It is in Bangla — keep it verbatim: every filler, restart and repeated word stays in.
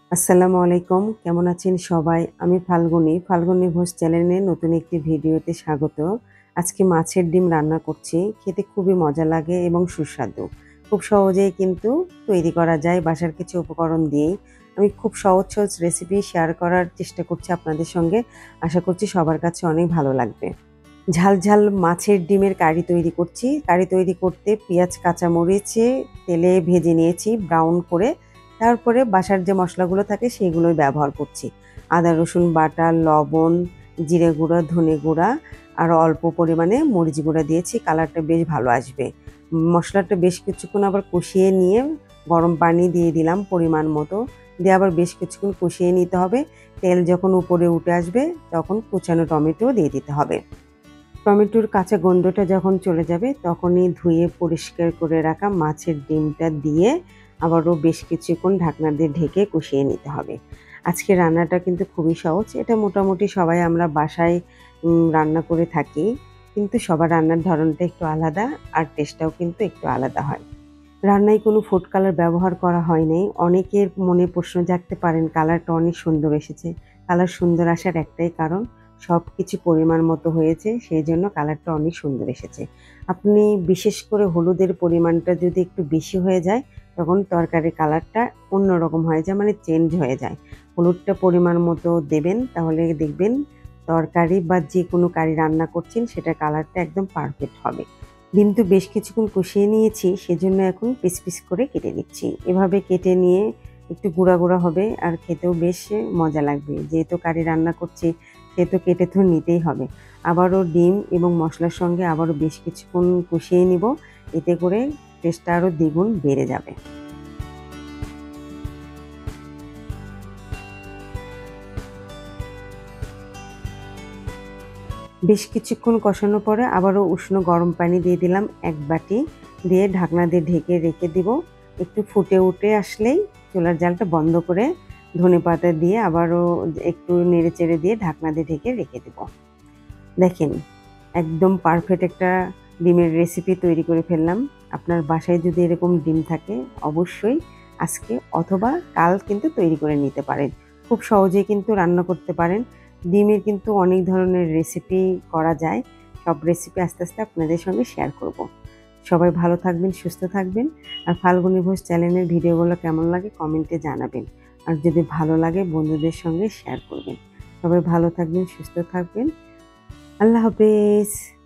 আসসালামু আলাইকুম, কেমন আছেন সবাই? আমি ফাল্গুনী, ফাল্গুনী ঘোষ চ্যানেলে নতুন একটি ভিডিওতে স্বাগত। আজকে মাছের ডিম রান্না করছি। খেতে খুবই মজা লাগে এবং সুস্বাদু। খুব সহজেই কিন্তু তৈরি করা যায় বাসার কিছু উপকরণ দিয়েই। আমি খুব সহজ, সহজ রেসিপি শেয়ার করার চেষ্টা করছি আপনাদের সঙ্গে। আশা করছি সবার কাছে অনেক ভালো লাগবে। ঝাল, ঝাল মাছের ডিমের কারি তৈরি করছি। কারি তৈরি করতে পেঁয়াজ, কাঁচামরিচে তেলে ভেজে নিয়েছি ব্রাউন করে। তারপরে বাসার যে মসলাগুলো থাকে সেগুলোই ব্যবহার করছি। আদা রসুন বাটা, লবণ, জিরে গুঁড়া, ধনে গুঁড়া আর অল্প পরিমাণে মরিচ গুঁড়া দিয়েছি। কালারটা বেশ ভালো আসবে। মশলাটা বেশ কিছুক্ষণ আবার কষিয়ে নিয়ে গরম পানি দিয়ে দিলাম পরিমাণ মতো। দিয়ে আবার বেশ কিছুক্ষণ কষিয়ে নিতে হবে। তেল যখন উপরে উঠে আসবে তখন কুচানো টমেটো দিয়ে দিতে হবে। টমেটোর কাঁচা গন্ধটা যখন চলে যাবে তখনই ধুয়ে পরিষ্কার করে রাখা মাছের ডিমটা দিয়ে আবারও বেশ কিছুক্ষণ ঢাকনা দিয়ে ঢেকে কষিয়ে নিতে হবে। আজকে রান্নাটা কিন্তু খুবই সহজ। এটা মোটামুটি সবাই আমরা বাসায় উম, রান্না করে থাকি, কিন্তু সবার রান্নার ধরনটা একটু আলাদা আর টেস্টটাও কিন্তু একটু আলাদা হয়। রান্নায় কোনো ফুড কালার ব্যবহার করা হয় নাই। অনেকের মনে প্রশ্ন জাগতে পারেন কালারটা অনেক সুন্দর এসেছে। কালার সুন্দর আসার একটাই কারণ, সবকিছু পরিমাণ মতো হয়েছে, সেজন্য কালারটা অনেক সুন্দর এসেছে। আপনি বিশেষ করে হলুদের পরিমাণটা যদি একটু বেশি হয়ে যায় তখন তরকারির কালারটা অন্যরকম হয়ে যায়, মানে চেঞ্জ হয়ে যায়। হলুদটা পরিমাণ মতো দেবেন, তাহলে দেখবেন তরকারি বা যে কোনো কারি রান্না করছেন সেটার কালারটা একদম পারফেক্ট হবে। ডিম তো বেশ কিছুক্ষণ কষিয়ে নিয়েছি, সেজন্য এখন পিস পিস করে কেটে নিচ্ছি। এভাবে কেটে নিয়ে একটু গুঁড়া গুঁড়া হবে আর খেতেও বেশ মজা লাগবে। যেহেতু কারি রান্না করছি সেহেতু কেটে তো নিতেই হবে। আবারও ডিম এবং মশলার সঙ্গে আবারও বেশ কিছুক্ষণ কষিয়ে নিব, এতে করে টেস্টটা আরও দ্বিগুণ বেড়ে যাবে। বেশ কিছুক্ষণ কষানোর পরে আবারও উষ্ণ গরম পানি দিয়ে দিলাম এক বাটি, দিয়ে ঢাকনা দিয়ে ঢেকে রেখে দিব। একটু ফুটে উঠে আসলেই চুলার জালটা বন্ধ করে ধনেপাতা দিয়ে আবারও একটু নেড়েচেড়ে দিয়ে ঢাকনা দিয়ে ঢেকে রেখে দেব। দেখেন, একদম পারফেক্ট একটা ডিমের রেসিপি তৈরি করে ফেললাম। আপনার বাসায় যদি এরকম ডিম থাকে অবশ্যই আজকে অথবা কাল কিন্তু তৈরি করে নিতে পারেন। খুব সহজেই কিন্তু রান্না করতে পারেন। ডিমের কিন্তু অনেক ধরনের রেসিপি করা যায়। সব রেসিপি আস্তে আস্তে আপনাদের সঙ্গে শেয়ার করব। সবাই ভালো থাকবেন, সুস্থ থাকবেন। আর ফাল্গুনী ঘোষ চ্যানেলের ভিডিওগুলো কেমন লাগে কমেন্টে জানাবেন। আর যদি ভালো লাগে বন্ধুদের সঙ্গে শেয়ার করবেন। সবাই ভালো থাকবেন, সুস্থ থাকবেন। আল্লাহ হাফেজ।